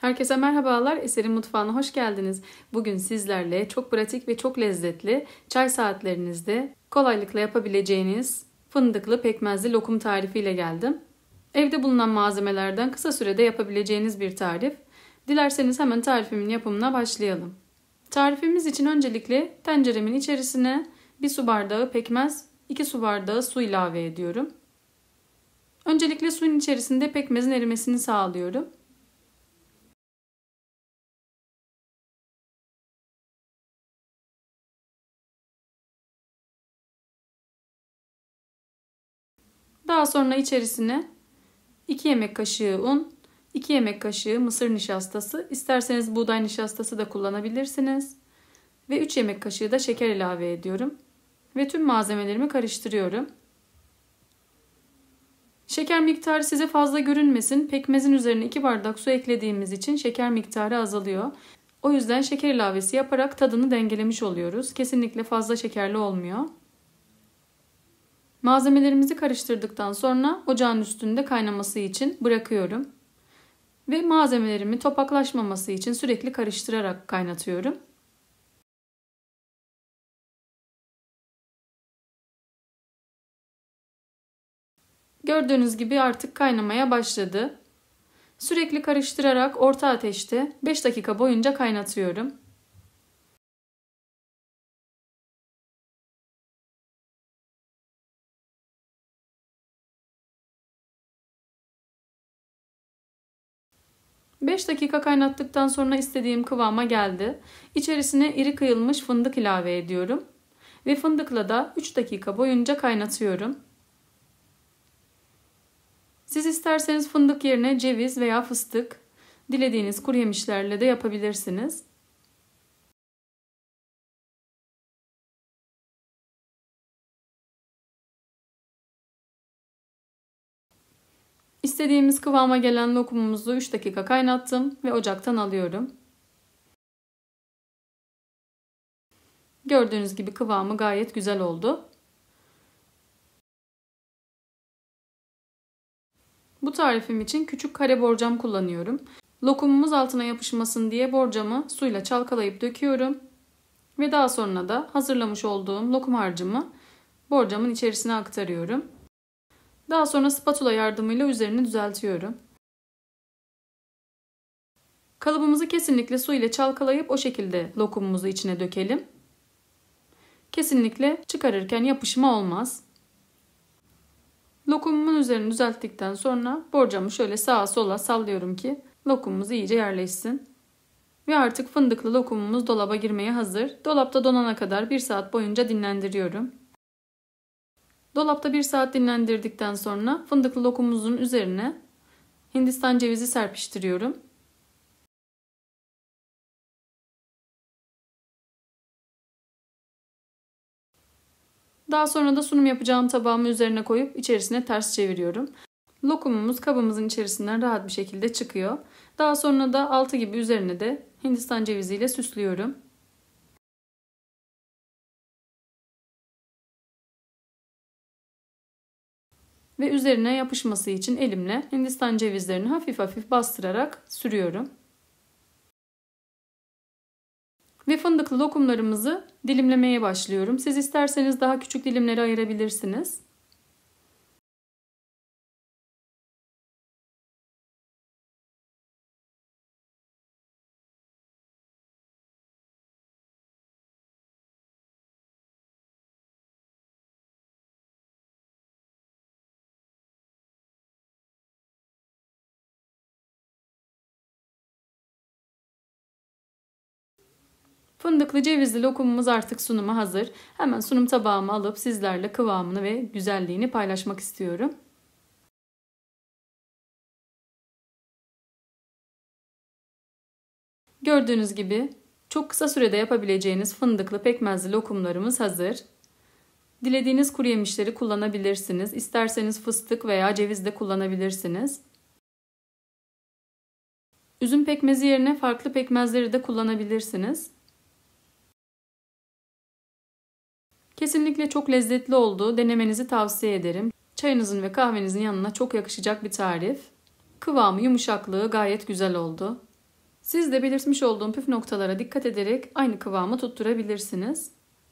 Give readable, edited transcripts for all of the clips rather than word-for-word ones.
Herkese merhabalar. Eser'in mutfağına hoş geldiniz. Bugün sizlerle çok pratik ve çok lezzetli çay saatlerinizde kolaylıkla yapabileceğiniz fındıklı pekmezli lokum tarifiyle geldim. Evde bulunan malzemelerden kısa sürede yapabileceğiniz bir tarif. Dilerseniz hemen tarifimin yapımına başlayalım. Tarifimiz için öncelikle tenceremin içerisine 1 su bardağı pekmez, 2 su bardağı su ilave ediyorum. Öncelikle suyun içerisinde pekmezin erimesini sağlıyorum. Daha sonra içerisine 2 yemek kaşığı un, 2 yemek kaşığı mısır nişastası, isterseniz buğday nişastası da kullanabilirsiniz. Ve 3 yemek kaşığı da şeker ilave ediyorum. Ve tüm malzemelerimi karıştırıyorum. Şeker miktarı size fazla görünmesin. Pekmezin üzerine 2 bardak su eklediğimiz için şeker miktarı azalıyor. O yüzden şeker ilavesi yaparak tadını dengelemiş oluyoruz. Kesinlikle fazla şekerli olmuyor. Malzemelerimizi karıştırdıktan sonra ocağın üstünde kaynaması için bırakıyorum. Ve malzemelerimi topaklaşmaması için sürekli karıştırarak kaynatıyorum. Gördüğünüz gibi artık kaynamaya başladı. Sürekli karıştırarak orta ateşte 5 dakika boyunca kaynatıyorum. Beş dakika kaynattıktan sonra istediğim kıvama geldi. İçerisine iri kıyılmış fındık ilave ediyorum. Ve fındıkla da 3 dakika boyunca kaynatıyorum. Siz isterseniz fındık yerine ceviz veya fıstık, dilediğiniz kuru yemişlerle de yapabilirsiniz. İstediğimiz kıvama gelen lokumumuzu 3 dakika kaynattım ve ocaktan alıyorum. Gördüğünüz gibi kıvamı gayet güzel oldu. Bu tarifim için küçük kare borcam kullanıyorum. Lokumumuz altına yapışmasın diye borcamı suyla çalkalayıp döküyorum. Ve daha sonra da hazırlamış olduğum lokum harcımı borcamın içerisine aktarıyorum. Daha sonra spatula yardımıyla üzerini düzeltiyorum. Kalıbımızı kesinlikle su ile çalkalayıp o şekilde lokumumuzu içine dökelim. Kesinlikle çıkarırken yapışma olmaz. Lokumumun üzerini düzelttikten sonra borcamı şöyle sağa sola sallıyorum ki lokumumuz iyice yerleşsin. Ve artık fındıklı lokumumuz dolaba girmeye hazır. Dolapta donana kadar 1 saat boyunca dinlendiriyorum. Dolapta 1 saat dinlendirdikten sonra fındıklı lokumumuzun üzerine Hindistan cevizi serpiştiriyorum. Daha sonra da sunum yapacağım tabağımı üzerine koyup içerisine ters çeviriyorum. Lokumumuz kabımızın içerisinden rahat bir şekilde çıkıyor. Daha sonra da altı gibi üzerine de Hindistan ceviziyle süslüyorum. Ve üzerine yapışması için elimle Hindistan cevizlerini hafif hafif bastırarak sürüyorum. Ve fındıklı lokumlarımızı dilimlemeye başlıyorum. Siz isterseniz daha küçük dilimlere ayırabilirsiniz. Fındıklı cevizli lokumumuz artık sunuma hazır. Hemen sunum tabağıma alıp sizlerle kıvamını ve güzelliğini paylaşmak istiyorum. Gördüğünüz gibi çok kısa sürede yapabileceğiniz fındıklı pekmezli lokumlarımız hazır. Dilediğiniz kuru yemişleri kullanabilirsiniz. İsterseniz fıstık veya ceviz de kullanabilirsiniz. Üzüm pekmezi yerine farklı pekmezleri de kullanabilirsiniz. Kesinlikle çok lezzetli oldu. Denemenizi tavsiye ederim. Çayınızın ve kahvenizin yanına çok yakışacak bir tarif. Kıvamı, yumuşaklığı gayet güzel oldu. Siz de belirtmiş olduğum püf noktalara dikkat ederek aynı kıvamı tutturabilirsiniz.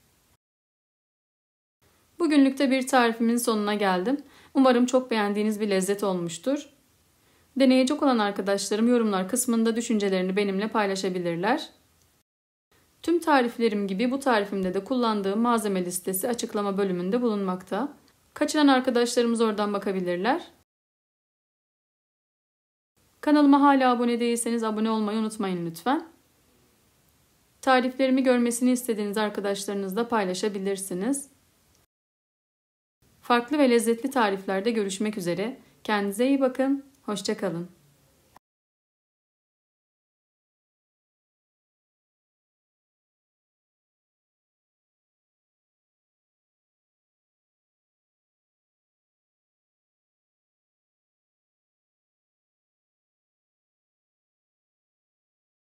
Bugünlük de bir tarifimin sonuna geldim. Umarım çok beğendiğiniz bir lezzet olmuştur. Deneyecek olan arkadaşlarım yorumlar kısmında düşüncelerini benimle paylaşabilirler. Tüm tariflerim gibi bu tarifimde de kullandığım malzeme listesi açıklama bölümünde bulunmakta. Kaçıran arkadaşlarımız oradan bakabilirler. Kanalıma hala abone değilseniz abone olmayı unutmayın lütfen. Tariflerimi görmesini istediğiniz arkadaşlarınızla paylaşabilirsiniz. Farklı ve lezzetli tariflerde görüşmek üzere. Kendinize iyi bakın. Hoşça kalın.